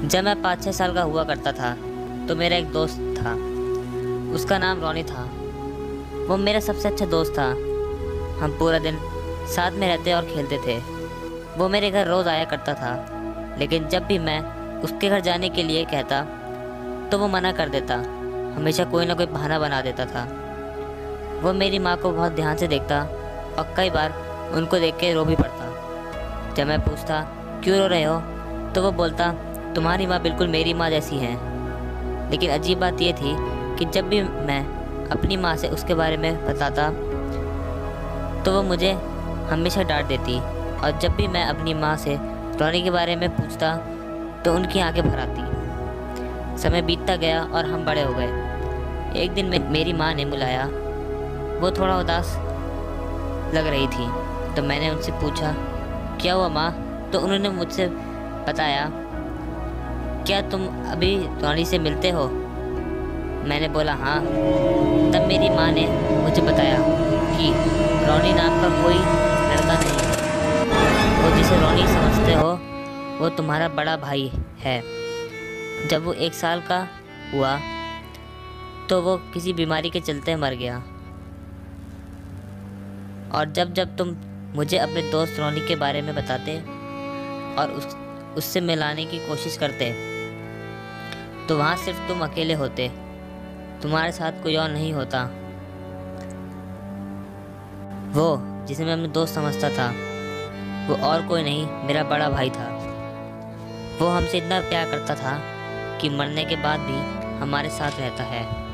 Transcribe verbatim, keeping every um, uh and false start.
जब मैं पाँच छः साल का हुआ करता था तो मेरा एक दोस्त था। उसका नाम रॉनी था। वो मेरा सबसे अच्छा दोस्त था। हम पूरा दिन साथ में रहते और खेलते थे। वो मेरे घर रोज़ आया करता था, लेकिन जब भी मैं उसके घर जाने के लिए कहता तो वो मना कर देता। हमेशा कोई ना कोई बहाना बना देता था। वो मेरी माँ को बहुत ध्यान से देखता और कई बार उनको देख के रो भी पड़ता। जब मैं पूछता क्यों रो रहे हो तो वो बोलता तुम्हारी माँ बिल्कुल मेरी माँ जैसी है। लेकिन अजीब बात यह थी कि जब भी मैं अपनी माँ से उसके बारे में बताता तो वो मुझे हमेशा डांट देती, और जब भी मैं अपनी माँ से रॉनी के बारे में पूछता तो उनकी आंखें भर आती। समय बीतता गया और हम बड़े हो गए। एक दिन में मेरी माँ ने बुलाया। वो थोड़ा उदास लग रही थी, तो मैंने उनसे पूछा क्या हुआ माँ। तो उन्होंने मुझसे बताया क्या तुम अभी रॉनी से मिलते हो। मैंने बोला हाँ। तब मेरी माँ ने मुझे बताया कि रॉनी नाम का कोई लड़का नहीं है। वो जिसे रॉनी समझते हो वो तुम्हारा बड़ा भाई है। जब वो एक साल का हुआ तो वो किसी बीमारी के चलते मर गया। और जब जब तुम मुझे अपने दोस्त रॉनी के बारे में बताते और उस उससे मिलाने की कोशिश करते तो वहाँ सिर्फ तुम अकेले होते। तुम्हारे साथ कोई और नहीं होता। वो जिसे मैं अपना दोस्त समझता था वो और कोई नहीं, मेरा बड़ा भाई था। वो हमसे इतना प्यार करता था कि मरने के बाद भी हमारे साथ रहता है।